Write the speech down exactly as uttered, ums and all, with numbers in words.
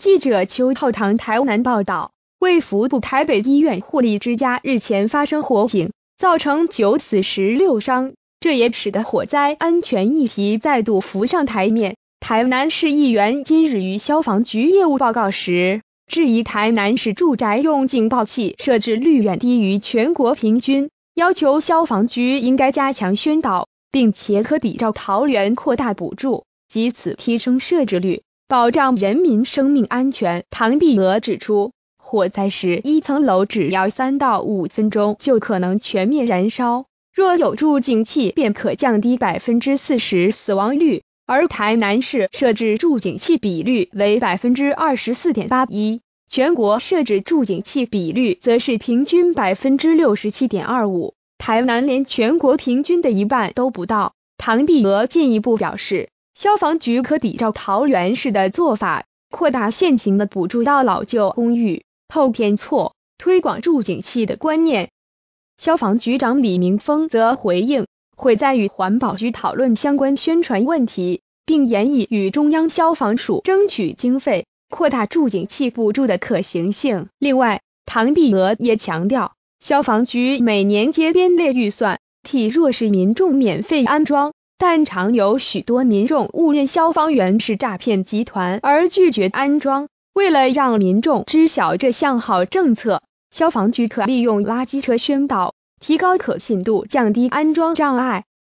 记者邱浩堂台南报道，卫福部台北医院护理之家日前发生火警，造成九死十六伤，这也使得火灾安全议题再度浮上台面。台南市议员今日于消防局业务报告时，质疑台南市住宅用警报器设置率远低于全国平均，要求消防局应该加强宣导，并且可比照桃园扩大补助，藉此提升设置率，保障人民生命安全。唐碧娥指出，火灾时一层楼只要三到五分钟就可能全面燃烧，若有助警器便可降低 百分之四十 死亡率，而台南市设置助警器比率为 百分之二十四点八一， 全国设置助警器比率则是平均 百分之六十七点二五， 台南连全国平均的一半都不到。唐碧娥进一步表示，消防局可比照桃园市的做法，扩大现行的补助到老旧公寓，透天厝，推广助警器的观念。消防局长李明峰则回应，会再与环保局讨论相关宣传问题，并研议与中央消防署争取经费，扩大助警器补助的可行性。另外，唐碧娥也强调，消防局每年皆编列预算，替弱势民众免费安装，但常有许多民众误认消防员是诈骗集团而拒绝安装。为了让民众知晓这项好政策，消防局可利用垃圾车宣导，提高可信度，降低安装障碍。